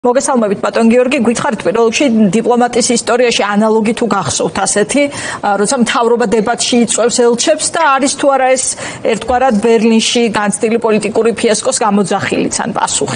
მოგესალმებით ბატონ გიორგი, გითხარით პირველ რიგში დიპლომატიის ისტორიაში ანალოგი თუ გახსოვთ ასეთი, როცა მთავრობა დებატში იწვევს ელჩებს და არის თუ არა ეს ერთგვარად ბერლინში განცდილი პოლიტიკური ფიასკოს გამოძახილიც ან პასუხი?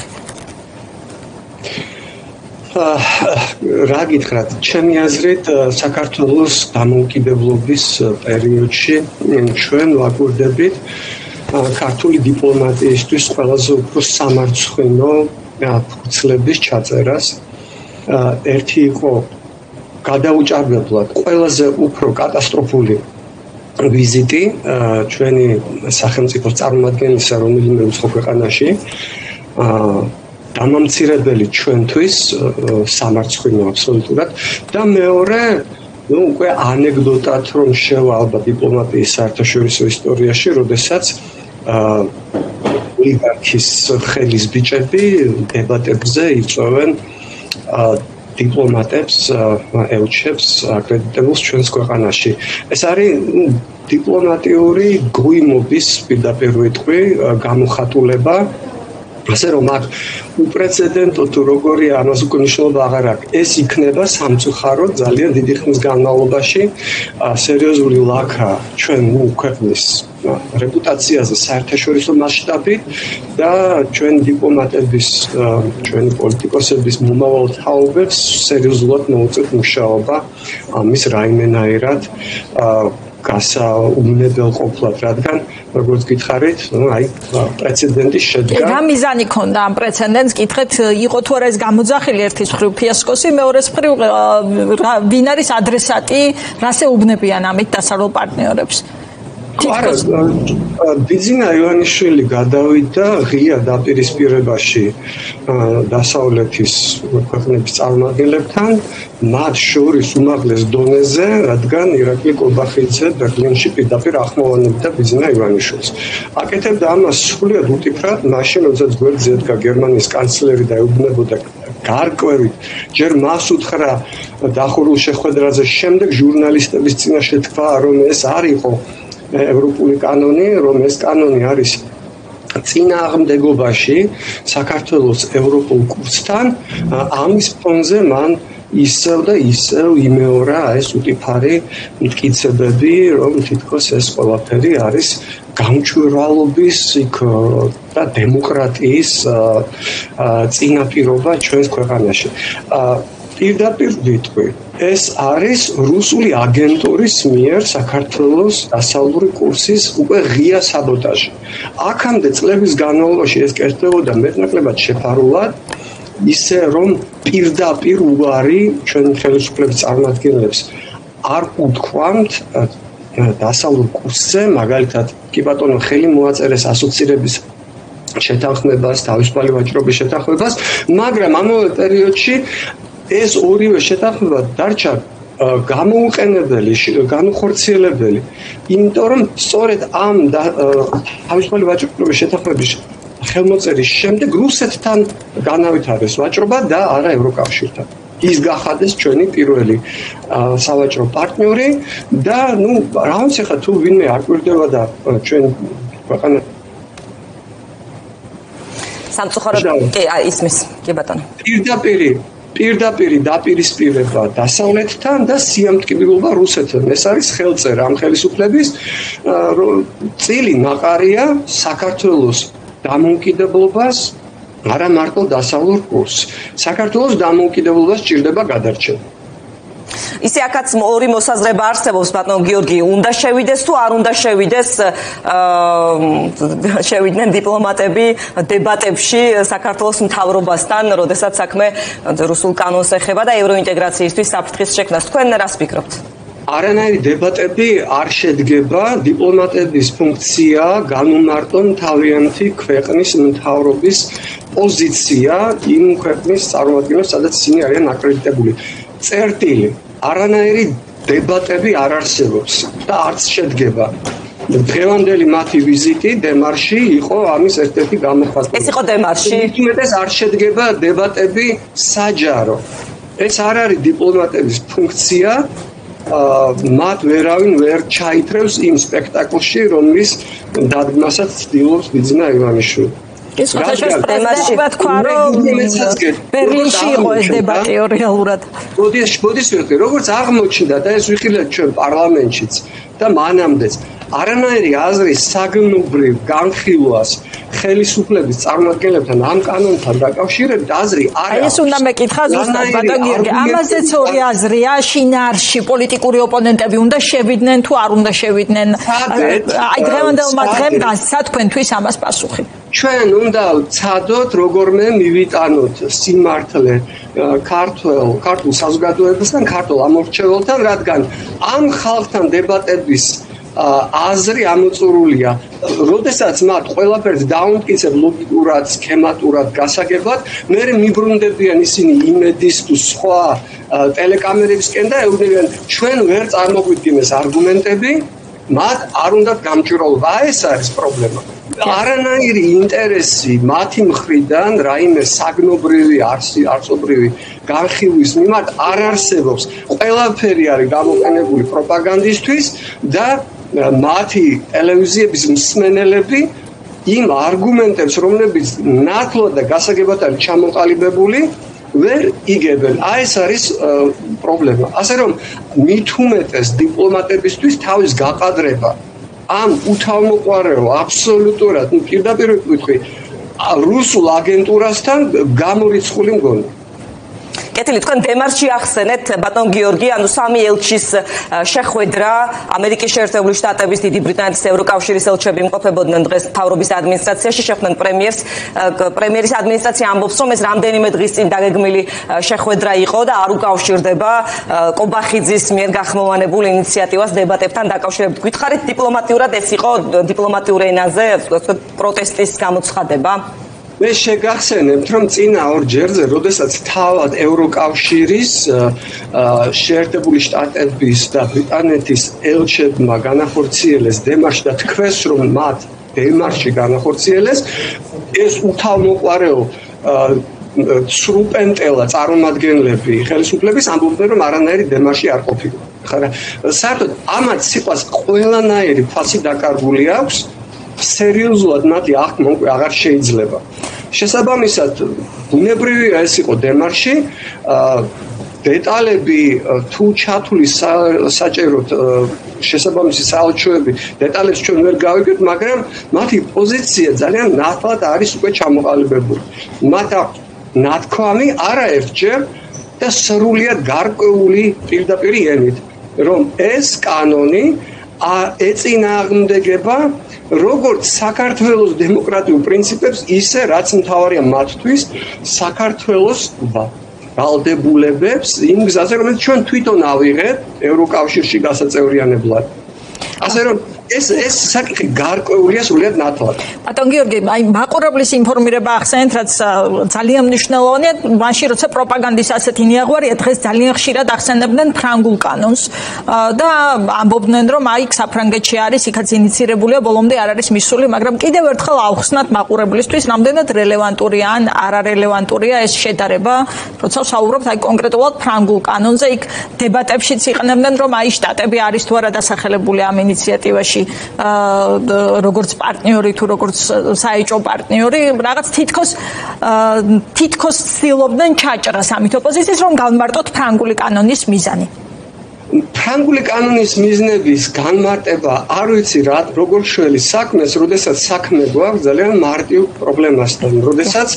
რა გითხრათ, ჩემი აზრით საქართველოს დამოუკიდებლობის პერიოდში ჩვენ ვაკვირდებით ქართული დიპლომატიისთვის ყველაზე უფრო სამარცხვინო ფურცლების ჩაწერას. ერთი იყო გადაუჭარბებლად ყველაზე უფრო კატასტროფული ვიზიტი ჩვენი სახელმწიფოს წარმომადგენლისა რომელიმე უცხო ქვეყანაში დამამცირებელი ჩვენთვის სამარცხვინო აბსოლუტურად და მეორე უკვე ანეკდოტად რომ შევა ალბათ დიპლომატიის საერთაშორისო ისტორიაში, როდესაც ოლიგარქის ხელის ბიჭები დებატებზე იწვევენ დიპლომატებს, ელჩებს აკრედიტებულს ჩვენს ქვეყანაში. ეს არის დიპლომატიური გვიმობის პირდაპირ ვიტყვი გამოხატულება, ასე რომ აქ უპრეცედენტო თუ როგორია ამას უკვე მნიშვნელობა აღარ აქვს. ეს იქნება სამწუხაროდ ძალიან დიდი ხნის განმავლობაში სერიოზული ლაქა ჩვენ ქვეყნის რეპუტაციაზე საერთაშორისო მასშტაბით და ჩვენ დიპლომატების, ჩვენი პოლიტიკოსების მომავალ თაობებს სერიოზულად მოუწევთ მუშაობა ამის რაიმენაირად გასაუვნებელ ყოფლად, რადგან როგორც გითხარით, აი პრეცედენტი შედგა. რა მიზანი ქონდა ამ პრეცედენტს? კითხეთ, იყო თუ არა ეს გამოძახილი ერთის მხრივ ფიასკოსი, მეორეს მხრივ ვინ არის ადრესატი, რას ეუბნებიან ამით დასავლელ პარტნიორებს? ბიძინა ივანიშვილი გადავიდა ღია დაპირისპირებაში დასავლეთის ქვეყნების წარმომადგენლებთან, მათ შორის უმაღლეს დონეზე, რადგან ირაკლი კობახიძე ბერლინში პირდაპირ ახმოვანებდა ბიძინა ივანიშვილს. აკეთებდა ამას სრულიად უტიფრად, მაშინ როდესაც გვერდზე ედგა გერმანიის კანცლერი და ეუბნებოდა გარკვევით, ჯერ მას უთხრა დახურულ შეხვედრაზე, შემდეგ ჟურნალისტების წინაშე თქვა, რომ ეს არ იყო ევროპული კანონი, რომ ეს კანონი არის წინააღმდეგობაში საქართველოს ევროპულ კურსთან, ამის ფონზე მან ისევ და ისევ იმეორა ეს უტიფარი მტკიცებები, რომ თითქოს ეს ყველაფერი არის გამჭვირვალობის და დემოკრატიის წინაპირობა ჩვენს ქვეყანაში. პირდაპირ ვიტყვი, ეს არის რუსული აგენტურის მიერ საქართველოს დასავლური კურსის უკვე ღია საბოტაჟი. აქამდე წლების განმავლობაში ეს კეთდებოდა მეტნაკლებად შეფარულად, ისე რომ პირდაპირ უარი ჩვენი ხელისუფლების წარმომადგენლებს არ უთქვამთ დასავლურ კურსზე, მაგალითად, კი ბატონო, ხელი მოაწერეს ასოცირების შეთანხმებას, თავისუფალი ვაჭრობის შეთანხმებას, მაგრამ ამავე პერიოდში ეს ორივე შეთანხმება დარჩა გამოუყენებელი, განუხორციელებელი, იმიტომ რომ სწორედ ამ თავისუფალი ვაჭრობის შეთანხმების ხელმოწერის შემდეგ რუსეთთან განავითარეს ვაჭრობა და არა ევროკავშირთან. ის გახადეს ჩვენი პირველი სავაჭრო პარტნიორი და რა ვიცი ხა თუ ვინმე აკვირდება და ჩვენ ქვეყანა სამწუხაროდ ისმის, კი ბატონო. პირდაპირი დაპირისპირება დასავლეთთან და სიამტკბილობა რუსეთთან. ეს არის ხელწერა ამ ხელისუფლების წილი ნაყარია საქართველოს დამოუკიდებლობას, არა მარტო დასავლურ კურსს. საქართველოს დამოუკიდებლობას სჭირდება გადარჩენა. ისე აქაც ორი მოსაზრება არსებობს, ბატონ გიორგი, უნდა შევიდეს თუ არ უნდა შევიდეს, შევიდნენ დიპლომატები დებატებში საქართველოს მთავრობასთან, როდესაც საქმე რუსულ კანონს ეხება და ევროინტეგრაციისთვის საფრთხის შექმნას. თქვენ რას ფიქრობთ? არანაირი დებატები არ შედგება, დიპლომატების ფუნქცია განუმარტონ თავიანთი ქვეყნის მთავრობის პოზიცია იმ ქვეყნის წარმომადგენლებს, სადაც ისინი არიან აკრედიტებული. წერტილი, არანაირი დებატები არ არსებობს და არც შედგება. დღევანდელი მათი ვიზიტი დემარში იყო ამის ერთ-ერთი გამოხატვა. ეს იყო დემარში? უმეტეს არ შედგება დებატები საჯარო. ეს არ არის დიპლომატების ფუნქცია. მათ ვერავინ ვერ ჩაითრევს იმ სპექტაკლში, რომლის დადგმასაც ცდილობს ბიძინა ივანიშვილი. ის ხოთაშოს პრეზიდენტმა თქვა, რომ ბერლინში იყო ეს დებატი რეალურად. მოდის ვიხილეთ, როგორც აღმოჩნდა და ეს ვიხილეთ ჩვენ პარლამენტშიც და მანამდეც არანაირი აზრის საგნობრივ განხილვას ხელისუფლების წარმომადგენლებთან ამ კანონთან დაკავშირებით აზრი არ აქვს. ეს უნდა მეკითხა ზუსტად ბატონ გიორგი, ამაზეც ორი აზრია, შინაარსში პოლიტიკური ოპონენტები უნდა შევიდნენ თუ არ უნდა შევიდნენ. აი დღევანდელმა დღემ გასცა თქვენთვის ამას პასუხი. ჩვენ უნდა ვცადოთ როგორმე მივიტანოთ სიმართლე ქართულ საზოგადოებასთან, ქართულ ამორჩეველთან, რადგან ამ ხალხთან დებატების აზრი ამოწურულია. როდესაც მათ ყველაფერს დაუმტკიცებ ლოგიკურად, სქემატურად, გასაგებად, მე მიბრუნდებიან ისინი იმედის თუ სხვა ტელეკამერებისკენ და ეუბნებიან, ჩვენ ვერ წარმოგვიდგინეს არგუმენტები, მათ არ უნდათ გამჭვირვალობა. ეს არის პრობლემა. არანაირი ინტერესი მათი მხრიდან რაიმე საგნობრივი არწობრივი განხილვის მიმართ არ არსებობს. ყველაფერი არის გამოყენებული პროპაგანდისთვის და მათი ტელევიზიების მსმენელები იმ არგუმენტებს, რომლებიც ნათლად და გასაგებად არის ჩამოყალიბებული, ვერ იგებენ. აი ეს არის პრობლემა. ასე რომ მით უმეტეს დიპლომატებისთვის თავის გაყადრება ამ უთავმოყარეო აბსოლუტურად პირდაპირ ვიტყვი რუსულ აგენტურასთან გამორიცხული მგონი. კეთილი, თქვენ დემარში ახსენეთ ბატონ გიორგი, ანუ სამი ელჩის შეხვედრა ამერიკის შეერთებული შტატების, დიდი ბრიტანეთის, ევროკავშირის ელჩები იმყოფებოდნენ დღეს მთავრობის ადმინისტრაციაში, შეხვდნენ პრემიერის ადმინისტრაცია ამბობს, რომ ეს რამდენიმე დღის წინ დაგეგმილი შეხვედრა იყო და არ უკავშირდება კობახიძის მიერ გახმოვანებულ ინიციატივას დებატებთან დაკავშირებით. გითხარით, დიპლომატიურად ეს იყო დიპლომატიურ ენაზე, პროტესტის გამოცხადება? მე შეგახსენებთ, რომ წინა ორ ჯერზე, როდესაც თავად ევროკავშირის, შეერთებული შტატების და ბრიტანეთის ელჩებმა განახორციელეს დემარში და თქვეს, რომ მათ დემარში განახორციელეს, ეს უთავმოყარეო სრუპენტელა წარმომადგენლები ხელისუფლების ამბობდნენ, რომ არანაირი დემარში არ ყოფილა. ხარა, საერთოდ ამათ სიტყვას ყველანაირი ფასი დაკარგული აქვს. სერიოზულად მათი აღქმა უკვე აღარ შეიძლება. შესაბამისად, ბუნებრივია ეს იყო დემარში, დეტალები თუ ჩათვლი საჭიროთ შესაბამისი საელჩოები, დეტალებს ჩვენ ვერ გავიგებთ, მაგრამ მათი პოზიცია ძალიან ნათლად არის უკვე ჩამოყალიბებული. მათ აქვს ნათქვამი არაერთჯერ და სრულიად გარკვეული პირდაპირი ენით, რომ ეს კანონი ეწინააღმდეგება როგორც საქართველოს დემოკრატიულ პრინციპებს, ისე რაც მთავარია მათთვის საქართველოს ვალდებულებებს იმ გზაზე, რომელიც ჩვენ თვითონ ავიღეთ ევროკავშირში გასაწევრიანებლად. ასე რომ ეს საკითხი გარკვეულია სრულიად ნათლად. ბატონ გიორგი, აი მაყურებლის ინფორმირება ახსენეთ, რაც ძალიან მნიშვნელოვანია, მაშინ როცა პროპაგანდის ასეთი ნიაღვარია, დღეს ძალიან ხშირად ახსენებდნენ ფრანგულ კანონს და ამბობდნენ, რომ აი საფრანგეთში არის, იქაც ინიცირებულია, ბოლომდე არ არის მისული, მაგრამ კიდევ ერთხელ ავხსნათ მაყურებლისთვის, რამდენად რელევანტურია ან არარელევანტურია ეს შედარება, როცა ვსაუბრობთ აი კონკრეტულად ფრანგულ კანონზე, იქ დებატებშიც იყენებდნენ, რომ აი შტატები არის თუ არა დასახელებული ამ ინიციატივაში როგორც პარტნიორი თუ როგორც საეჭვო პარტნიორი, რაღაც თითქოს ცდილობდნენ ჩაჭრას ამით ოპოზიციის, რომ განმარტოთ ფრანგული კანონის მიზანი. ფრანგული კანონის მიზნების განმარტება არ ვიცი რა, როგორ შველი საქმეს, როდესაც საქმე გვაქვს ძალიან მარტივ პრობლემასთან, როდესაც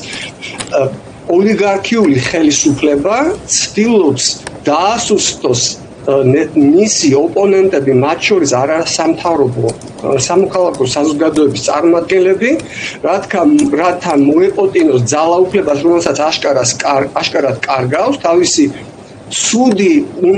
ოლიგარქიული ხელისუფლება ცდილობს დაასუსტოს მისი ოპონენტები, მათ შორის არასამთავრობო სამოქალაქო საზოგადოების წარმომადგენლები, რათა მოეპოტინოს ძალაუფლებას, რომელსაც აშკარად კარგავს თავისი ცუდი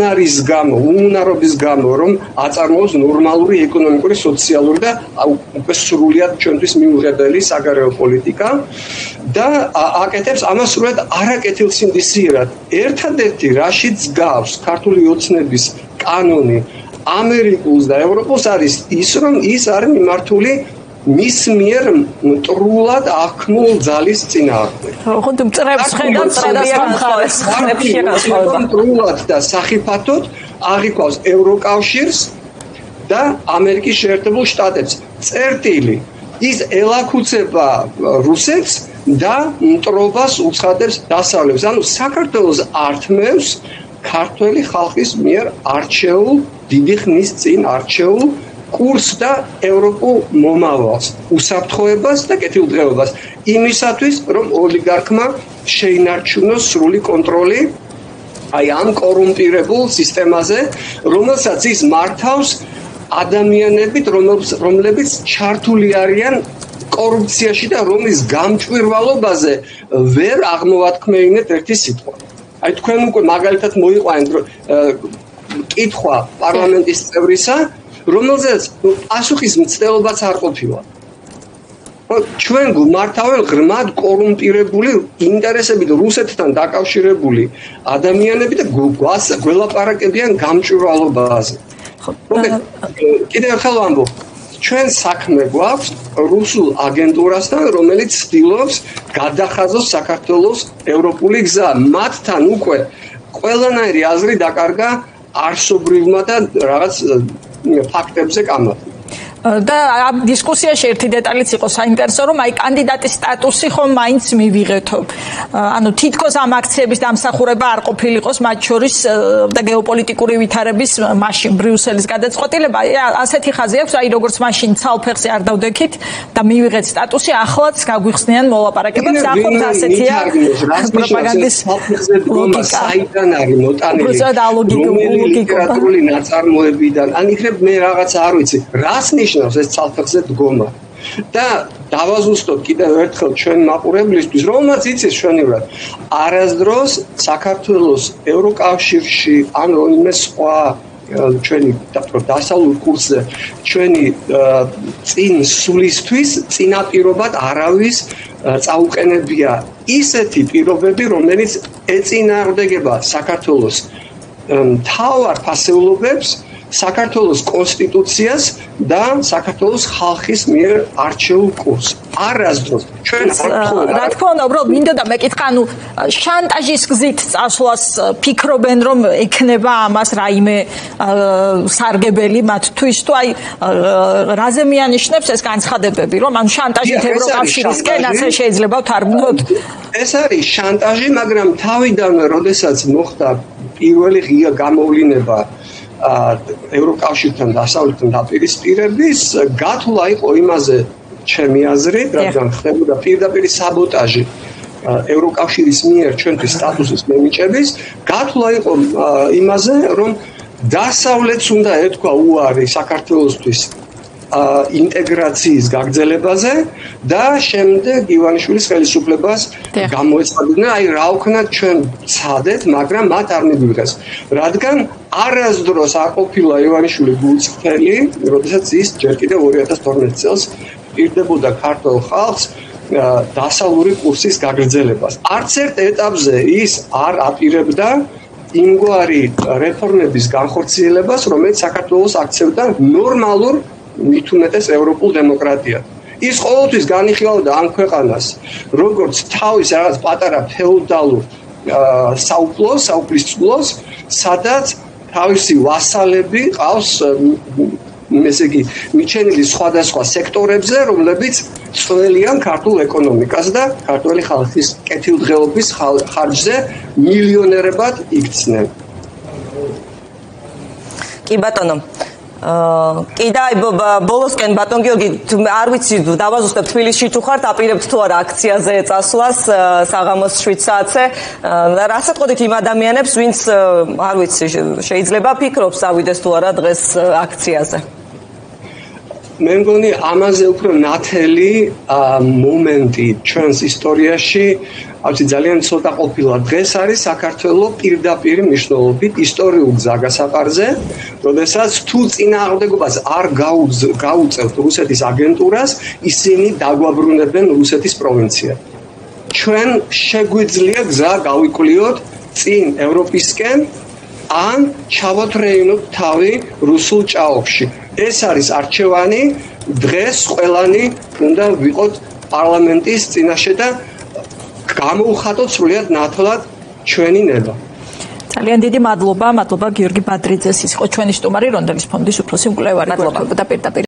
უნარობის გამო, რომ აწარმოოს ნორმალური ეკონომიკური, სოციალური და უკვე სრულიად ჩვენთვის მიუღებელი საგარეო პოლიტიკა და აკეთებს ამას სრულიად არაკეთილსინდისიერად. ერთადერთი რაშიც გავს ქართული ოცნების კანონი ამერიკულს და ევროპულს არის ის, რომ ის არის მიმართული მის მიერ მტრულად აღქმულ ძალის წინააღმდეგ. ხო, მტრებს ხედავთ მტრულად და სახიფათოდ აღიქვავს ევროკავშირს და ამერიკის შეერთებულ შტატებს. წერტილი ის ელაქუცება რუსეთს და მტრობას უცხადებს დასავლებს. ანუ საქართველოს ართმევს ქართველი ხალხის მიერ არჩეულ დიდი ხნის წინ არჩეულ კურსს და ევროპულ მომავალს, უსაფრთხოებას და კეთილდღეობას იმისათვის, რომ ოლიგარქმა შეინარჩუნოს სრული კონტროლი აი ამ კორუმპირებულ სისტემაზე, რომელსაც ის მართავს ადამიანებით, რომლებიც ჩართული არიან კორუფციაში და რომლის გამჭვირვალობაზე ვერ აღმოვათქმეინეთ ერთი სიტყვა. აი თქვენ უკვე მაგალითად მოიყვანეთ კითხვა პარლამენტის წევრისა, რომელზეც პასუხის მცდელობაც არ ყოფილა. ჩვენ გვმართავენ ღრმად კორუმპირებული ინტერესებით რუსეთთან დაკავშირებული ადამიანები და გველაპარაკებიან გამჭვირვალობაზე. კიდევ ერთხელ ვამბობ, ჩვენ საქმე გვაქვს რუსულ აგენტურასთან, რომელიც ცდილობს გადახაზოს საქართველოს ევროპული გზა. მათთან უკვე ყველანაირი აზრი დაკარგა არსობრივმა და რაღაც ფაქტებზე კამათი. და ამ დისკუსიაში ერთი დეტალიც იყო საინტერესო, რომ აი კანდიდატის სტატუსი ხომ მაინც მივიღეთო. ანუ თითქოს ამ აქციების დამსახურება არ ყოფილიყოს მათ შორის და გეოპოლიტიკური ვითარების მაშინ ბრიუსელის გადაწყვეტილება. ასეთი ხაზი აქვს, აი როგორც მაშინ ცალფეხზე არ დავდექით და მივიღეთ სტატუსი, ახლაც გაგვიხსნიან მოლაპარაკებებს. ახლა ასეთია პროპაგანდის ლოგიკა. საიდან არის მოტანილი? ლიტერატურული ნაწარმოებიდან. ან იქნებ მე რაღაც არ ვიცი. რას ეს ცალფეხზე დგომა და დავაზუსტოთ კიდევ ერთხელ ჩვენ მაყურებლისთვის, რომელმაც იცის ჩვენივრად არასდროს საქართველოს ევროკავშირში ან რომელიმე სხვა ჩვენი დასავლურ კურსზე ჩვენი წინ სულისთვის წინაპირობად არავის წაუყენებია ისეთი პირობები, რომელიც ეწინააღმდეგება საქართველოს მთავარ ფასეულობებს, საქართველოს კონსტიტუციას და საქართველოს ხალხის მიერ არჩეულ კურსს. არასდროს ჩვენ რა თქმა უნდა, უბრალოდ მინდოდა მეკითხა, ანუ შანტაჟის გზით წასვლას ფიქრობენ, რომ ექნება ამას რაიმე სარგებელი მათთვის, თუ აი რაზე მიანიშნებს ეს განცხადებები, რომ ანუ შანტაჟით ევროკავშირისკენ ასე შეიძლება ვთარგმნოთ? ეს არის შანტაჟი, მაგრამ თავიდანვე, როდესაც მოხდა პირველი ღია გამოვლინება ევროკავშირთან დასავლეთთან დაპირისპირების, გათვლა იყო იმაზე ჩემი აზრით, რადგან ხდებოდა პირდაპირ საბოტაჟი ევროკავშირის მიერ ჩვენთვის სტატუსის მემიჭების, გათვლა იყო იმაზე, რომ დასავლეთს უნდა ეთქვა უარი საქართველოსთვის ინტეგრაციის გაგრძელებაზე და შემდეგ ივანიშვილის ხელისუფლებას გამოეცხადნენ, აი რა ვქნათ ჩვენ ცადეთ, მაგრამ მათ არ მიგვიღეს. რადგან არასდროს არ ყოფილა ივანიშვილი გულწრფელი, როდესაც ის ჯერ კიდევ 2012 წელს პირდებოდა ქართულ ხალხს დასავლური კურსის გაგრძელებას. არც ერთ ეტაპზე ის არ აპირებდა იმგვარი რეფორმების განხორციელებას, რომელიც საქართველოს აქცევდა ნორმალურ მით უმეტეს ევროპულ დემოკრატიად. ის ყოველთვის განიხილავდა ამ ქვეყანას როგორც თავის რაღაც პატარა ფეოდალურ საუფლისწულოს, სადაც თავისი ვასალები ყავს, ესე იგი, მიჩენილი სხვადასხვა სექტორებზე, რომლებიც წველიან ქართულ ეკონომიკას და ქართული ხალხის კეთილდღეობის ხარჯზე მილიონერებად იქცნენ. კი ბატონო, კი და ბოლოსკენ ბატონ გიორგი, არ ვიცი დავაზუსტებ თბილისში თუ ხართ, აპირებთ თუ არა აქციაზე წასვლას საღამოს 7 საათზე. რას ეთყოდით იმ ადამიანებს, ვინც არ ვიცი, შეიძლება ფიქრობს ავიდეს თუ არა დღეს აქციაზე? მე მგონი ამაზე უფრო ნათელი მომენტი ჩვენს ისტორიაში, ავთი ძალიან ცოტა ყოფილა. დღეს არის საქართველოს პირდაპირ მნიშვნელობით ისტორიულ გზაგასაყარზე, როდესაც თუ წინააღმდეგობას არ გაუწევთ რუსეთის აგენტურას, ისინი დაგვაბრუნებენ რუსეთის პროვინციად. ჩვენ შეგვიძლია გზა გავიკვლიოთ წინ ევროპისკენ, ან ჩავოთრეინოთ თავი რუსულ ჭაობში. ეს არის არჩევანი, დღეს ყველანი უნდა ვიყოთ პარლამენტის წინაშე და გამოვხატოთ სრულიად ნათლად ჩვენი ნება. ძალიან დიდი მადლობა გიორგი ბადრიძეს, ის იყო ჩვენი სტუმარი, რონდელის ფონდის უფროსი მკვლევარი, გვერდებოდა პირდაპირ